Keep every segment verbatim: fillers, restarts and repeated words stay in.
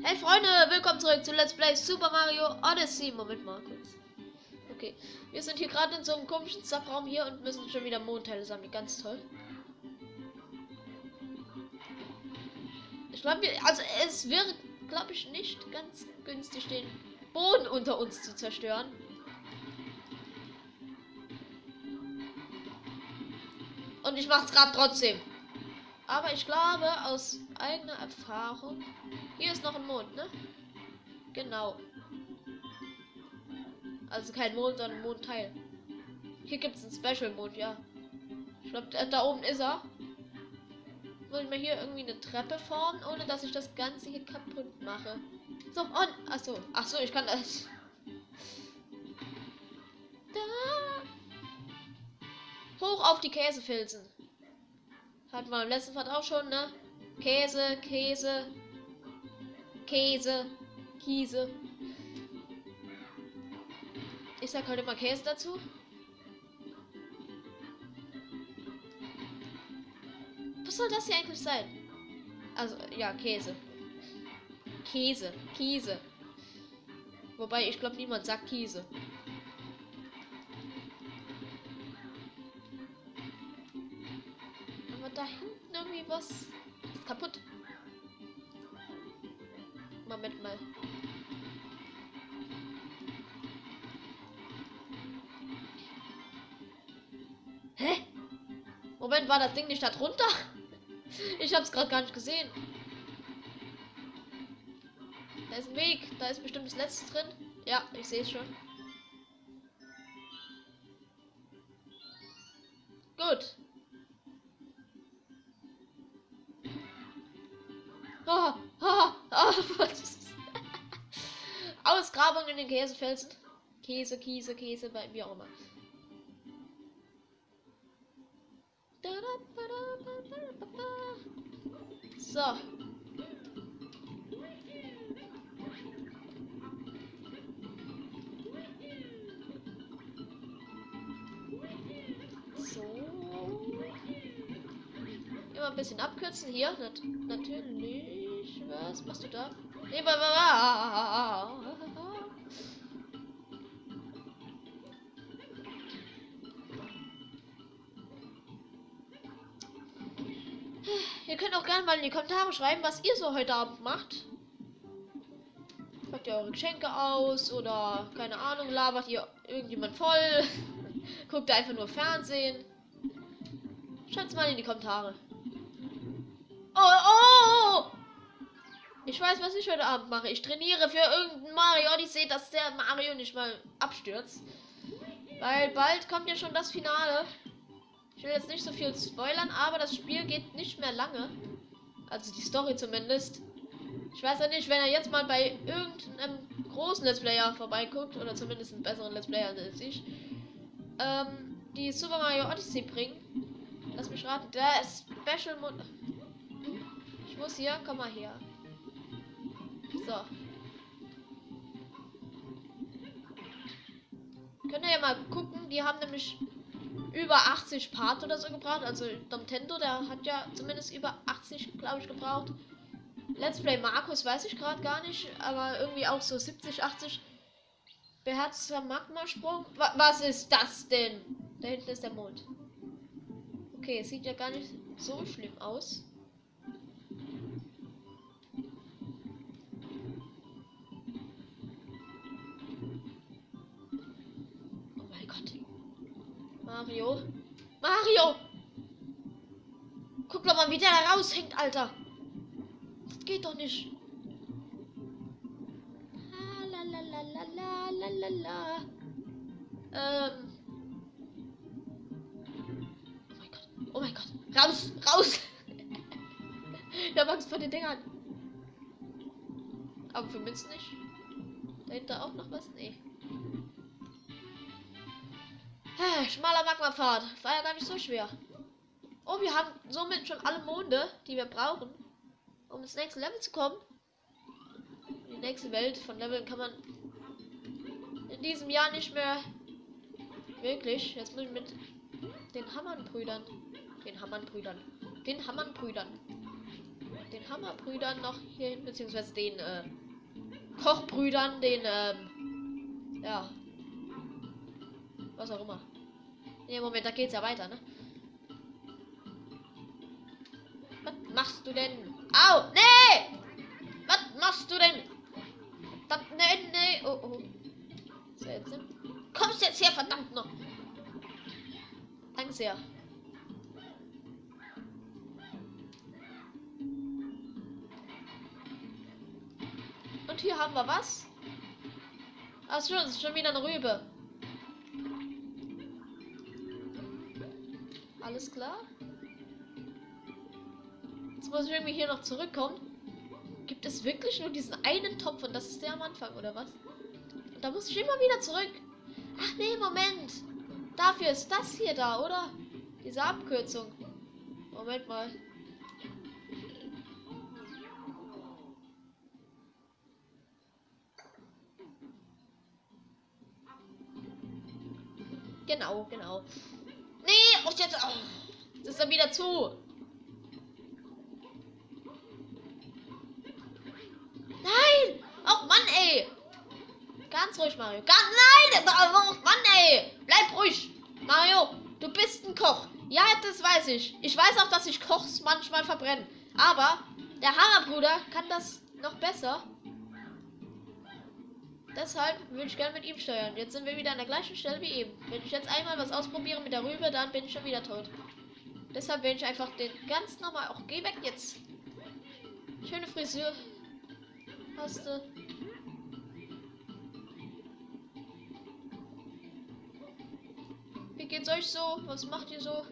Hey Freunde, willkommen zurück zu Let's Play Super Mario Odyssey. Moment mal kurz. Okay, wir sind hier gerade in so einem komischen Zappraum hier und müssen schon wieder Mondteile sammeln. Ganz toll. Ich glaube, also es wird, glaube ich, nicht ganz günstig, den Boden unter uns zu zerstören. Und ich mach's gerade trotzdem. Aber ich glaube, aus eigener Erfahrung... Hier ist noch ein Mond, ne? Genau. Also kein Mond, sondern ein Mondteil. Hier gibt es einen Special-Mond, ja. Ich glaube, da, da oben ist er. Muss ich mal hier irgendwie eine Treppe formen, ohne dass ich das Ganze hier kaputt mache. So, on. Achso. Achso, ich kann das. Da. Hoch auf die Käsefilzen. Hatten wir im letzten Part auch schon, ne? Käse, Käse, Käse, Kiese. Ich sag heute mal Käse dazu. Was soll das hier eigentlich sein? Also, ja, Käse. Käse, Käse. Wobei, ich glaube, niemand sagt Käse. Aber da hinten irgendwie was ist kaputt. Moment mal. Hä? Moment, war das Ding nicht da drunter? Ich hab's gerade gar nicht gesehen. Da ist ein Weg. Da ist bestimmt das letzte drin. Ja, ich sehe es schon. Gut. Oh, oh, oh, was? Ausgrabung in den Käsefelsen. Käse, Käse, Käse, wie auch immer. So. So. Immer ein bisschen abkürzen hier. Nat natürlich. Was machst du da? Nee, ba, ba, ba. Ihr könnt auch gerne mal in die Kommentare schreiben, was ihr so heute Abend macht. Packt ihr eure Geschenke aus oder keine Ahnung, labert ihr irgendjemand voll? Guckt ihr einfach nur Fernsehen? Schreibt's mal in die Kommentare. Oh, oh, oh! Ich weiß, was ich heute Abend mache. Ich trainiere für irgendeinen Mario Odyssey, dass der Mario nicht mal abstürzt. Weil bald kommt ja schon das Finale. Ich will jetzt nicht so viel spoilern, aber das Spiel geht nicht mehr lange. Also die Story zumindest. Ich weiß ja nicht, wenn er jetzt mal bei irgendeinem großen Let's Player vorbeiguckt, oder zumindest einen besseren Let's Player als ich, ähm, die Super Mario Odyssey bringen. Lass mich raten, der ist Special Mod. Ich muss hier, komm mal her. So. Könnt ihr ja mal gucken, die haben nämlich über achtzig Part oder so gebraucht. Also Nintendo, der hat ja zumindest über achtzig, glaube ich, gebraucht. Let's Play Markus weiß ich gerade gar nicht, aber irgendwie auch so siebzig, achtzig. Beherzter Magmasprung. Wa was ist das denn? Da hinten ist der Mond. Okay, sieht ja gar nicht so schlimm aus. Oh mein Gott. Mario. Mario! Guck doch mal, wie der da raushängt, Alter. Das geht doch nicht. La la la la la la la la. Ähm. Oh mein Gott. Oh mein Gott. Raus! Raus! Ich hab Angst vor den Dingern. Aber für mich nicht. Dahinter auch noch was? Nee. Schmaler Magmapfad. War ja gar nicht so schwer. Oh, wir haben somit schon alle Monde, die wir brauchen, um ins nächste Level zu kommen. Die nächste Welt von Leveln kann man in diesem Jahr nicht mehr wirklich. Jetzt muss ich mit den Hammernbrüdern, den Hammernbrüdern, den Hammernbrüdern, den den Hammerbrüdern noch hier hin, beziehungsweise den äh, Kochbrüdern, den, ähm, ja, was auch immer. Ne, Moment, da geht's ja weiter, ne? Was machst du denn? Au! Nee! Was machst du denn? Verdammt, nee, nee. Oh, oh. So, jetzt. Kommst jetzt her, verdammt noch. Danke sehr. Und hier haben wir was? Ach schon, das ist schon wieder eine Rübe. Alles klar. Jetzt muss ich irgendwie hier noch zurückkommen. Gibt es wirklich nur diesen einen Topf und das ist der am Anfang, oder was? Und da muss ich immer wieder zurück. Ach nee, Moment. Dafür ist das hier da, oder? Diese Abkürzung. Moment mal. Genau, genau. Nee, oh, jetzt. Oh, das ist dann wieder zu. Nein! Oh Mann, ey! Ganz ruhig, Mario. Ganz, nein! Oh Mann, ey! Bleib ruhig! Mario, du bist ein Koch. Ja, das weiß ich. Ich weiß auch, dass ich Kochs manchmal verbrenne. Aber der Hammerbruder kann das noch besser. Deshalb würde ich gerne mit ihm steuern. Jetzt sind wir wieder an der gleichen Stelle wie eben. Wenn ich jetzt einmal was ausprobiere mit der Rübe, dann bin ich schon wieder tot. Deshalb will ich einfach den ganz normal... Auch geh weg jetzt. Schöne Frisur. Hast du. Wie geht's euch so? Was macht ihr so?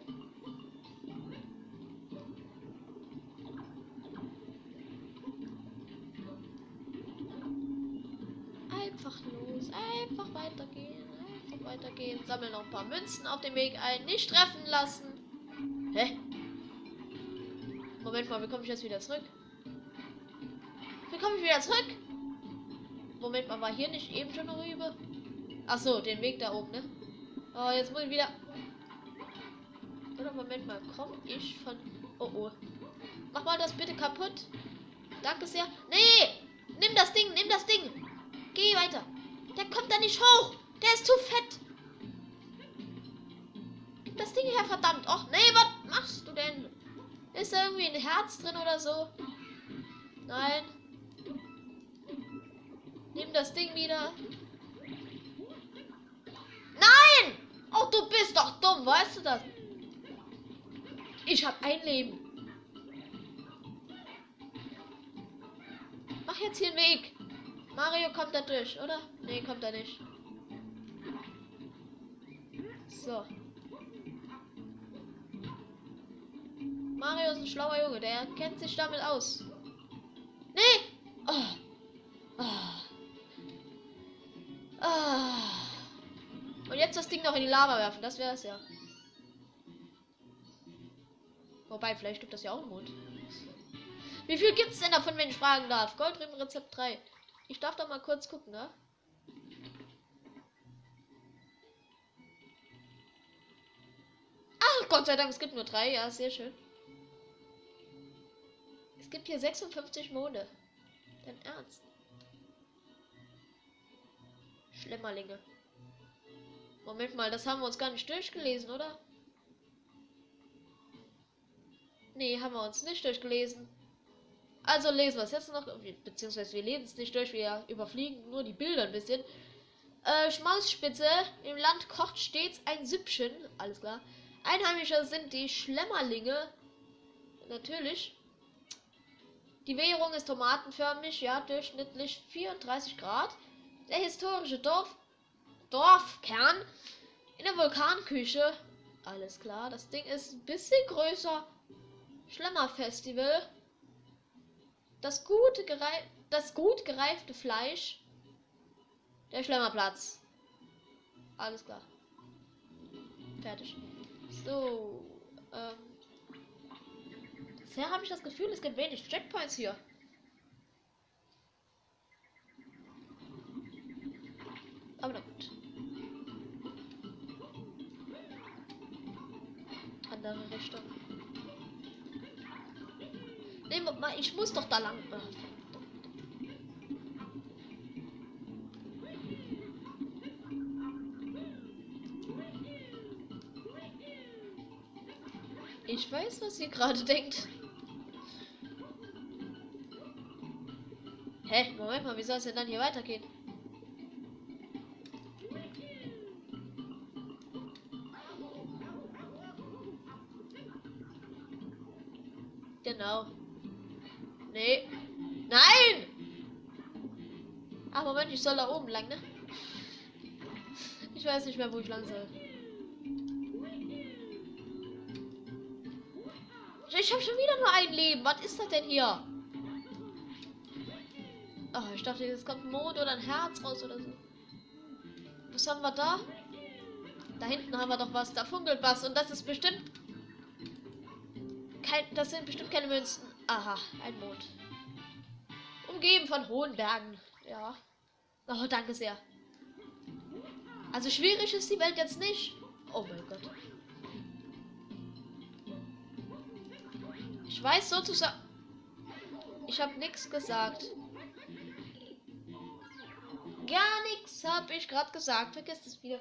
Einfach los. Einfach weitergehen. Einfach weitergehen. Sammeln noch ein paar Münzen auf dem Weg ein. Nicht treffen lassen. Hä? Moment mal, wie komme ich jetzt wieder zurück? Wie komme ich wieder zurück? Moment mal, war hier nicht eben schon eine Rübe? Ach so, den Weg da oben, ne? Oh, jetzt muss ich wieder... Oder Moment mal, komme ich von... Oh, oh. Mach mal das bitte kaputt. Danke sehr. Nee! Nimm das Ding, nimm das Ding. Geh weiter. Der kommt da nicht hoch. Der ist zu fett. Gib das Ding her, verdammt. Och, nee, was machst du denn? Ist da irgendwie ein Herz drin oder so? Nein. Nimm das Ding wieder. Nein! Oh, du bist doch dumm, weißt du das? Ich habe ein Leben. Mach jetzt hier einen Weg. Mario kommt da durch, oder? Nee, kommt er nicht. So. Mario ist ein schlauer Junge, der kennt sich damit aus. Nee! Oh. Oh. Oh. Und jetzt das Ding noch in die Lava werfen, das wäre es ja. Wobei, vielleicht gibt das ja auch einen Mond. Wie viel gibt es denn davon, wenn ich fragen darf? Goldriemen Rezept drei. Ich darf doch mal kurz gucken, ne? Ach, Gott sei Dank, es gibt nur drei. Ja, sehr schön. Es gibt hier sechsundfünfzig Monde. Dein Ernst? Schlemmerlinge. Moment mal, das haben wir uns gar nicht durchgelesen, oder? Nee, haben wir uns nicht durchgelesen. Also lesen wir es jetzt noch, beziehungsweise wir lesen es nicht durch, wir überfliegen nur die Bilder ein bisschen. Äh, Schmalzspitze, im Land kocht stets ein Süppchen, alles klar. Einheimischer sind die Schlemmerlinge, natürlich. Die Währung ist tomatenförmig, ja, durchschnittlich vierunddreißig Grad. Der historische Dorf, Dorfkern in der Vulkanküche, alles klar. Das Ding ist ein bisschen größer. Schlemmerfestival. Das, gute gerei das gut gereifte Fleisch. Der Schlemmerplatz. Alles klar. Fertig. So. Ähm. Bisher habe ich das Gefühl, es gibt wenig Checkpoints hier. Aber na gut. Andere Richtung. Nee, ich muss doch da lang. Ich weiß, was ihr gerade denkt. Hä? Moment mal, wie soll es denn dann hier weitergehen? Genau. Nee. Nein! Ach, Moment, ich soll da oben lang, ne? Ich weiß nicht mehr, wo ich lang soll. Ich habe schon wieder nur ein Leben. Was ist das denn hier? Oh, ich dachte, jetzt kommt ein Mond oder ein Herz raus oder so. Was haben wir da? Da hinten haben wir doch was. Da funkelt was. Und das ist bestimmt... Kein, das sind bestimmt keine Münzen. Aha, ein Mond. Umgeben von hohen Bergen. Ja. Oh, danke sehr. Also schwierig ist die Welt jetzt nicht. Oh mein Gott. Ich weiß sozusagen... Ich habe nichts gesagt. Gar nichts habe ich gerade gesagt. Vergesst es wieder.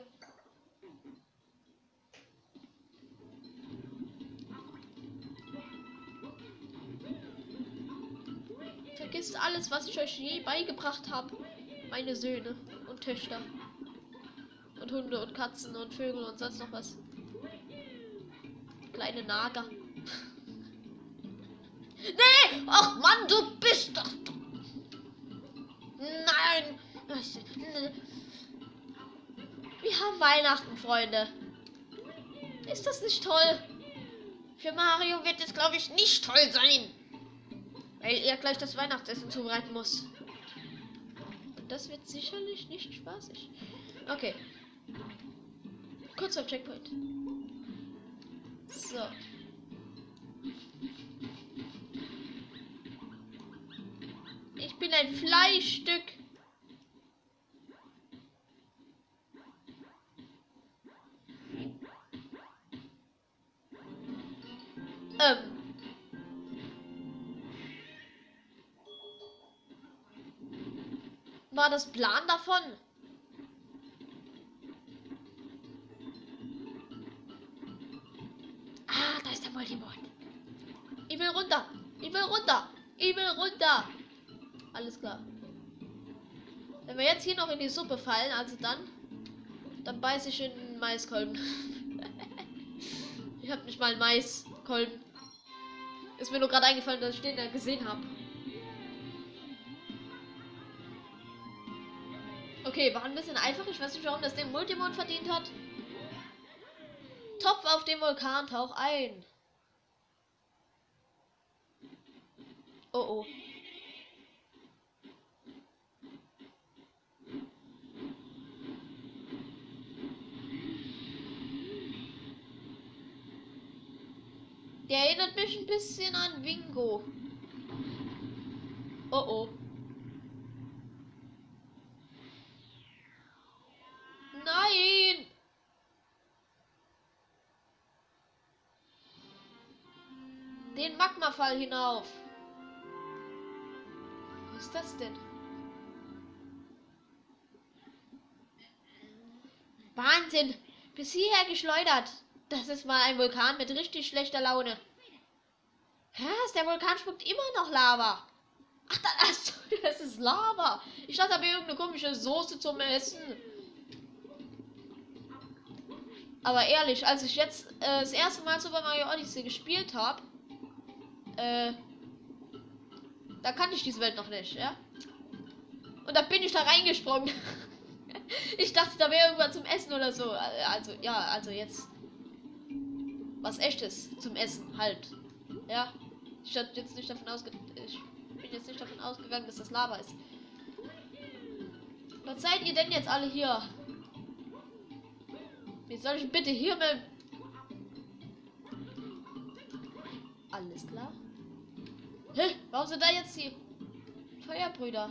Vergisst alles, was ich euch je beigebracht habe. Meine Söhne und Töchter. Und Hunde und Katzen und Vögel und sonst noch was. Kleine Nager. Nee! Ach Mann, du bist doch... Nein! Wir haben Weihnachten, Freunde. Ist das nicht toll? Für Mario wird es, glaube ich, nicht toll sein. Weil er gleich das Weihnachtsessen zubereiten muss. Und das wird sicherlich nicht spaßig. Okay. Kurz auf Checkpoint. So. Ich bin ein Fleischstück. Ähm. War das Plan davon? Ah, da ist der Multimod. Ich will runter. Ich will runter. Ich will runter. Alles klar. Wenn wir jetzt hier noch in die Suppe fallen, also dann, dann beiß ich in den Maiskolben. Ich habe nicht mal einen Maiskolben. Ist mir nur gerade eingefallen, dass ich den da gesehen habe. Okay, war ein bisschen einfach. Ich weiß nicht, warum das den Multimod verdient hat. Topf auf dem Vulkan, tauch ein. Oh oh. Der erinnert mich ein bisschen an Wingo. Oh oh. Nein! Den Magmafall hinauf. Was ist das denn? Wahnsinn! Bis hierher geschleudert. Das ist mal ein Vulkan mit richtig schlechter Laune. Was? Der Vulkan spuckt immer noch Lava. Ach, das, das ist Lava. Ich dachte, da wäre irgendeine komische Soße zum Essen. Aber ehrlich, als ich jetzt äh, das erste Mal Super Mario Odyssey gespielt habe, äh, da kannte ich diese Welt noch nicht, ja? Und da bin ich da reingesprungen. Ich dachte, da wäre irgendwas zum Essen oder so. Also, ja, also jetzt was Echtes zum Essen halt. Ja, ich hatte jetzt nicht davon ausge ich bin jetzt nicht davon ausgegangen, dass das Lava ist. Was seid ihr denn jetzt alle hier? Wie soll ich bitte hier mal... Alles klar. Hä? Warum sind da jetzt die Feuerbrüder?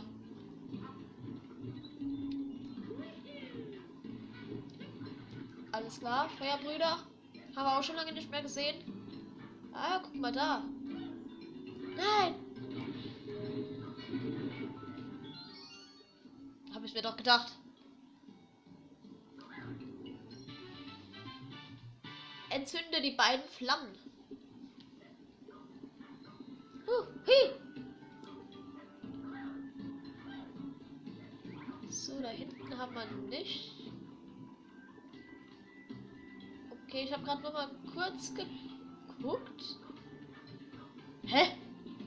Alles klar, Feuerbrüder. Haben wir auch schon lange nicht mehr gesehen. Ah, guck mal da. Nein, mir doch gedacht. Entzünde die beiden Flammen. Huh, hi. So, da hinten haben wir nicht. Okay, ich habe gerade noch mal kurz geguckt. Hä?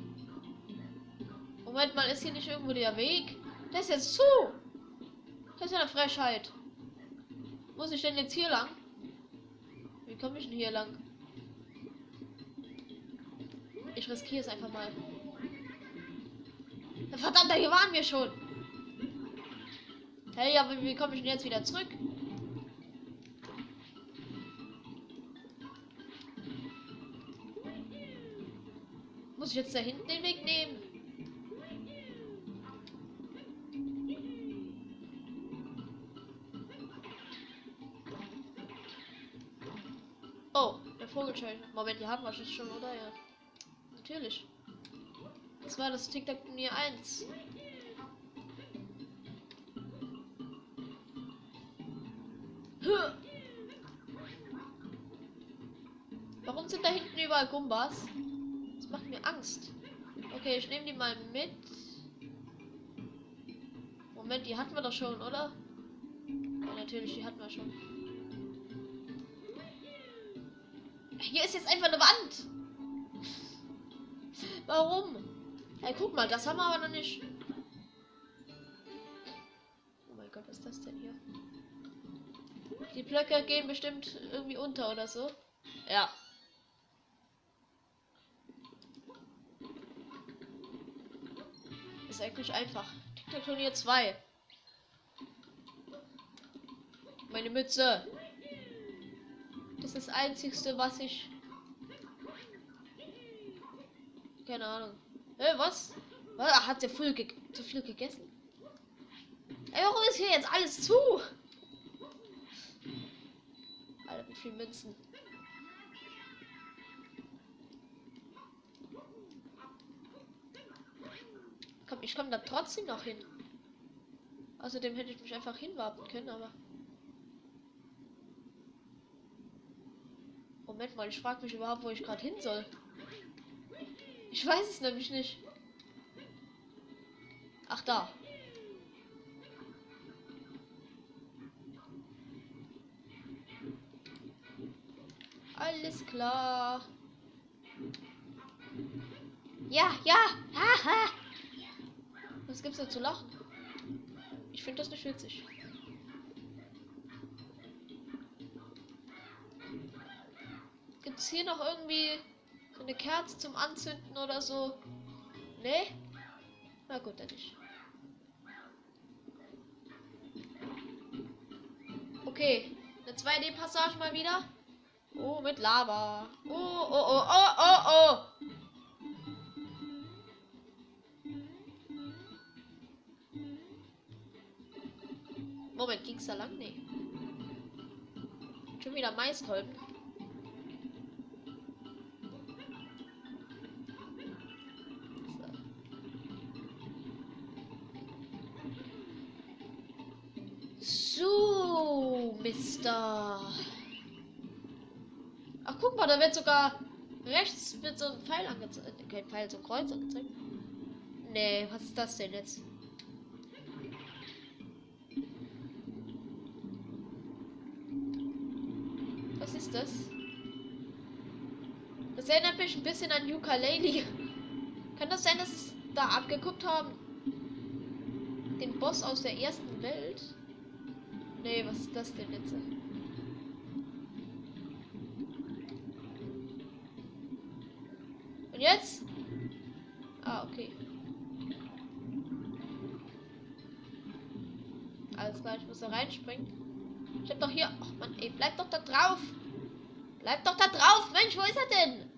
Moment mal, ist hier nicht irgendwo der Weg? Der ist jetzt zu. Das ist ja eine Frechheit. Muss ich denn jetzt hier lang? Wie komme ich denn hier lang? Ich riskiere es einfach mal. Verdammt, hier waren wir schon. Hey, aber wie komme ich denn jetzt wieder zurück? Muss ich jetzt da hinten den Weg nehmen? Oh, der Vogelschein. Moment, die haben wir schon, oder? Ja. Natürlich. Das war das TikTok-Turnier eins. Warum sind da hinten überall Gumbas? Das macht mir Angst. Okay, ich nehme die mal mit. Moment, die hatten wir doch schon, oder? Ja, natürlich, die hatten wir schon. Hier ist jetzt einfach eine Wand. Warum? Hey, guck mal, das haben wir aber noch nicht. Oh mein Gott, was ist das denn hier? Die Blöcke gehen bestimmt irgendwie unter oder so. Ja. Ist eigentlich einfach. TikTok-Turnier zwei. Meine Mütze. Das ist das Einzigste, was ich... Keine Ahnung. Äh, was? Was? Hat der viel zu viel gegessen? Ey, warum ist hier jetzt alles zu? Alter, mit vielen Münzen. Komm, ich komme da trotzdem noch hin. Außerdem hätte ich mich einfach hinwarten können, aber... Moment mal, ich frage mich überhaupt, wo ich gerade hin soll. Ich weiß es nämlich nicht. Ach, da. Alles klar. Ja, ja. Haha. Was gibt's da zu lachen? Ich finde das nicht witzig. Gibt's hier noch irgendwie so eine Kerze zum Anzünden oder so? Nee? Na gut, dann nicht. Okay, eine zwei D-Passage mal wieder. Oh, mit Lava. Oh, oh, oh, oh, oh, oh. Moment, ging's da lang? Nee. Schon wieder Maiskolben. So, Mister. Ach, guck mal, da wird sogar rechts mit so einem Pfeil angezeigt. Kein Pfeil, so ein Kreuz angezeigt. Nee, was ist das denn jetzt? Was ist das? Das erinnert mich ein bisschen an Yooka-Laylee. Kann das sein, dass es da abgeguckt haben? Den Boss aus der ersten Welt? Nee, was ist das denn jetzt? Und jetzt? Ah, okay. Alles klar, ich muss da reinspringen. Ich hab doch hier... Ach Mann, ey, bleib doch da drauf! Bleib doch da drauf! Mensch, wo ist er denn?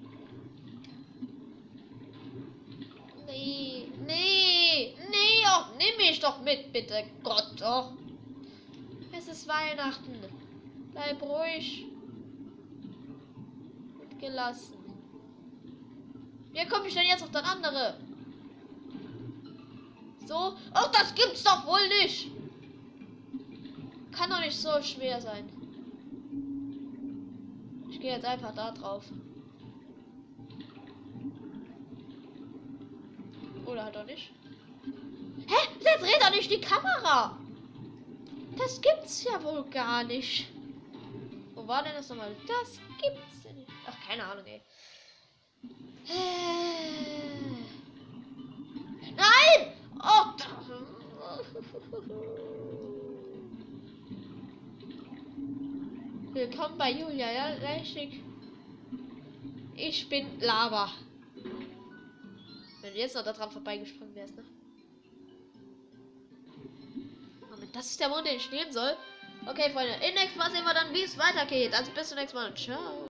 Nee, nee, nee, oh, nimm mich doch mit, bitte. Gott, doch. Es ist Weihnachten. Bleib ruhig. Und gelassen. Wie komme ich denn jetzt auf das andere? So. Oh, das gibt's doch wohl nicht. Kann doch nicht so schwer sein. Ich gehe jetzt einfach da drauf. Oder halt doch nicht. Hä? Der dreht doch nicht die Kamera. Das gibt's ja wohl gar nicht. Wo war denn das nochmal? Das gibt's ja nicht. Ach, keine Ahnung, ey. Nein! Oh, willkommen bei Julia, ja, richtig. Ich bin Lava. Wenn du jetzt noch da dran vorbeigesprungen wärst, ne? Moment, das ist der Mond, den ich nehmen soll. Okay, Freunde, im nächsten Mal sehen wir dann, wie es weitergeht. Also bis zum nächsten Mal. Ciao.